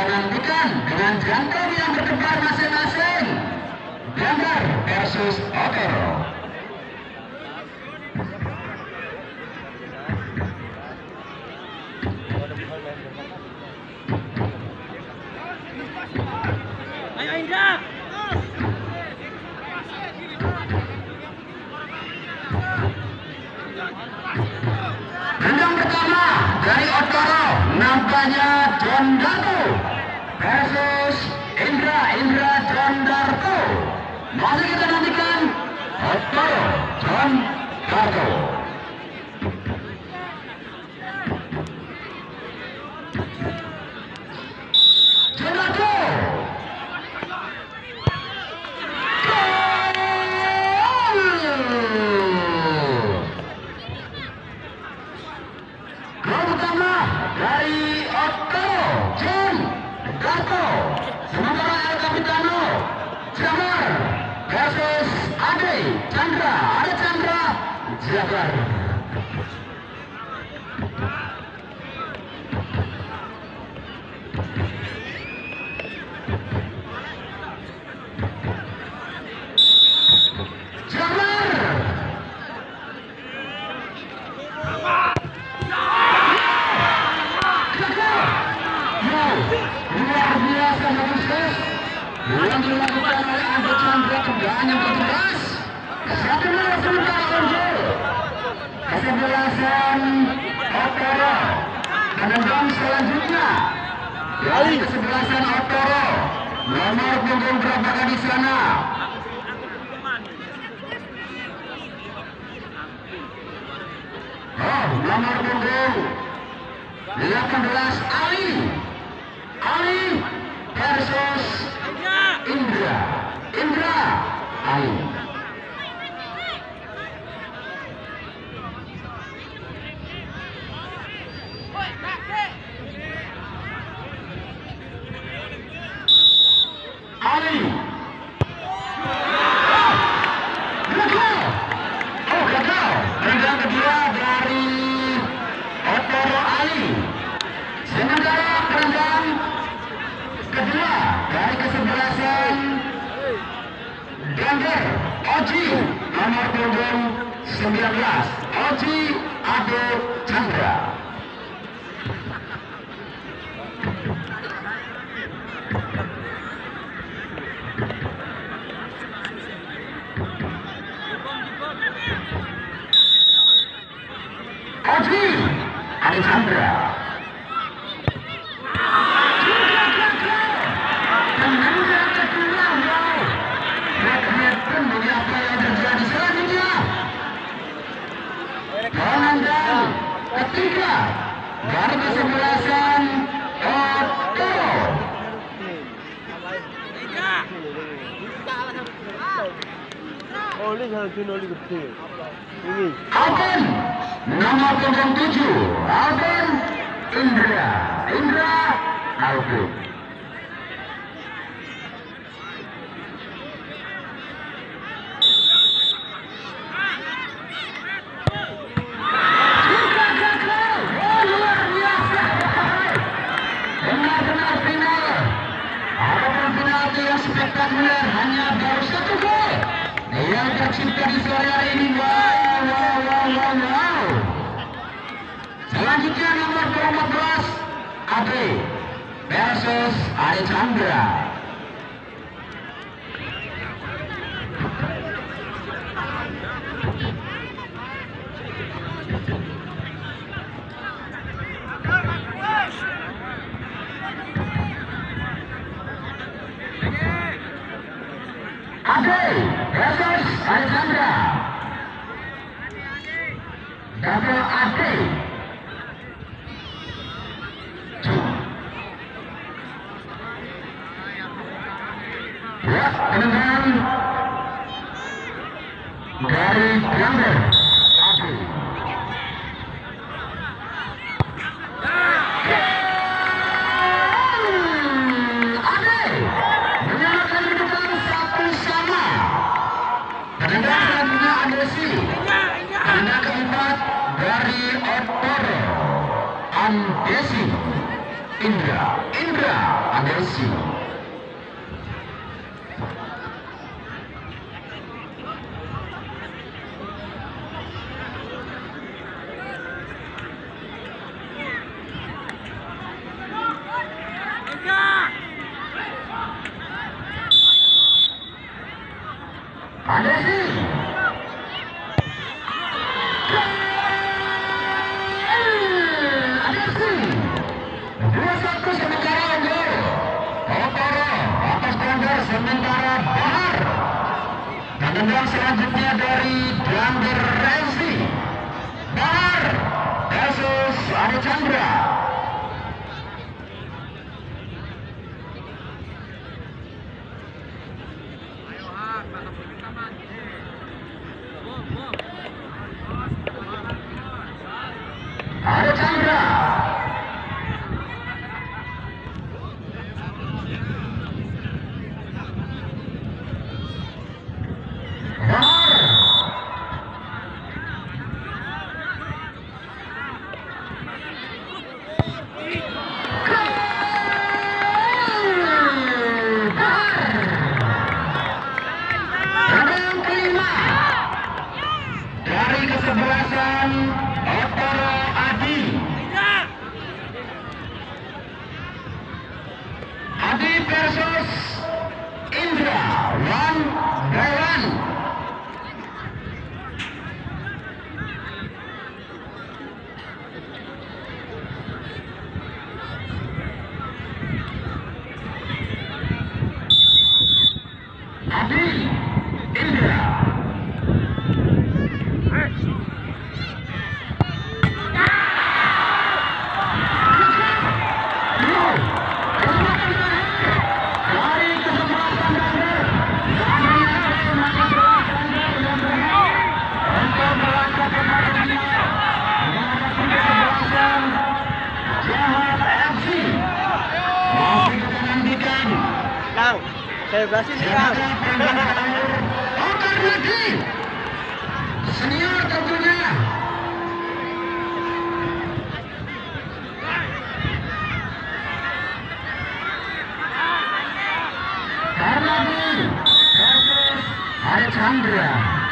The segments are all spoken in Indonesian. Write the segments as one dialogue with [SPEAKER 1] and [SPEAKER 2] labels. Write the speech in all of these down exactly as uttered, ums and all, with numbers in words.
[SPEAKER 1] nantikan dengan jantung yang berdebar masing-masing. Ganggar versus Otoro.
[SPEAKER 2] Ayo Indra.
[SPEAKER 1] Tendang pertama dari Otoro, nampaknya John Darto versus Indra Indra John Darto. Mari kita nantikan Otoro John Darto. John Darto. Gol pertama dari Otoro John Darto. Sementara El Capitano Jafar versus Ade Chandra. Ade Chandra Jafar. Luar biasa bagus yang dilakukan oleh Ade Chandra, tendangan yang bertugas. Satu nol sementara unggul. Kesebelasan Otoro. Menendang selanjutnya dari kesebelasan Otoro. Nomor punggung berapakah di sana? Oh, nomor punggung delapan belas Ali. Ali versus Indra. Indra Ali. Ali. Gagal. Oh, gagal. Tendang kedua dari Otoro Ali. Sementara tendang kedua dari kesebelasan Ganggar Oji nomor punggung sembilan belas Oji Ade Chandra. Oji Ade Chandra. Penendang ketiga dari kesebelasan Otoro. Alvin nomor punggung tujuh Alvin Indra Indra Alvin. Spektakuler, hanya baru satu gol yang tercipta di sore hari ini. Wow, wow, wow, wow, wow. Selanjutnya nomor empat belas Ade versus Ade Chandra. Ade versus Ade Chandra. Double Ade. Ya, penendang dari Ganggar Ade. Penendang selanjutnya Andesi. Penendang keempat dari Otoro Andesi Indra. Chandra Agassi. Agassi. Agassi. Dua satu sementara unggul. Otoro atas ganda sementara Bahar. Dan tendang selanjutnya dari Gambir Rezi. Bahar versus Adi Chandra. Adi Chandra. Dari kesebelasan Otoro Adi. Adi versus Indra, one by one. Adi, Indra.
[SPEAKER 2] Kang, saya belasin nih Kang.
[SPEAKER 1] Otak lagi. Senior tentunya. Karnadi versus Adi Chandra.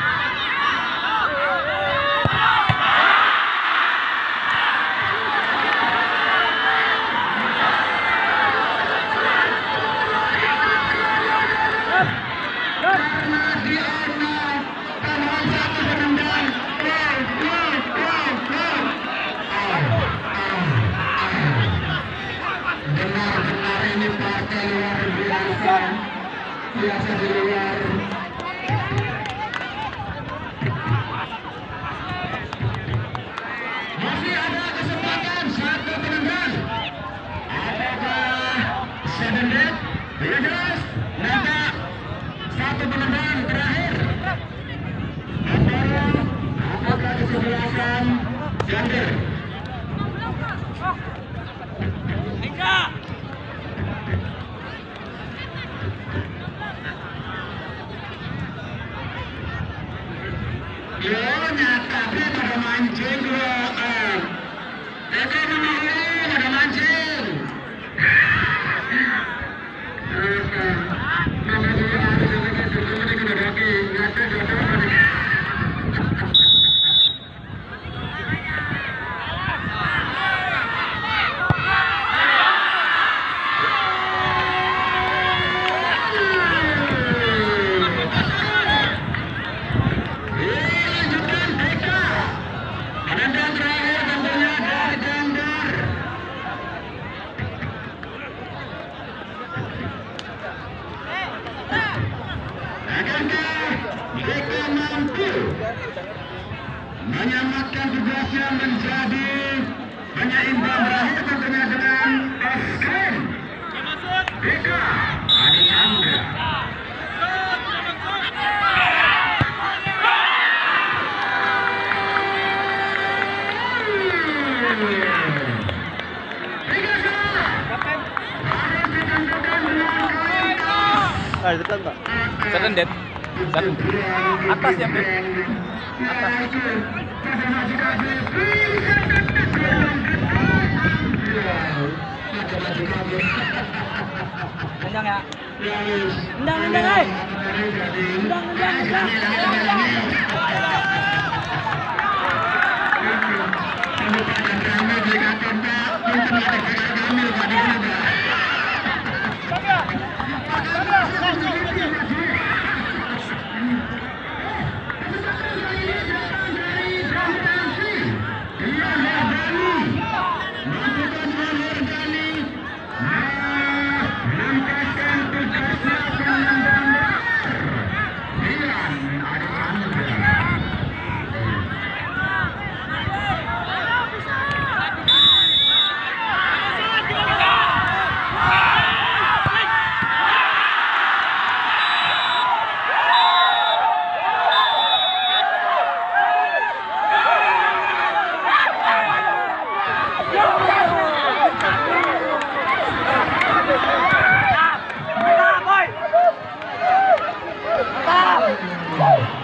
[SPEAKER 1] Benar-benar ini partai luar biasa, biasa di luar. Masih ada kesempatan satu penendang. Apakah seven dead? Tidak jelas. Nanti satu penendang terakhir. Antara apakah kesebelasan Gambir? Yo, nyata pada mancing lo. Tete menolak pada mancing. Nama dia harus sebagai sesuatu yang lagi nyata jodoh. Mereka mampu menyelamatkan tugasnya menjadi penyeimbang berakhir tentunya dengan es-krim. Eka Adi Chandra.
[SPEAKER 2] Ah, depan Pak. Seven dead. Seven. Atas yang dead. Atas. Nendang ya. Nendang, nendang, eh. Nendang, nendang, nendang. Wow.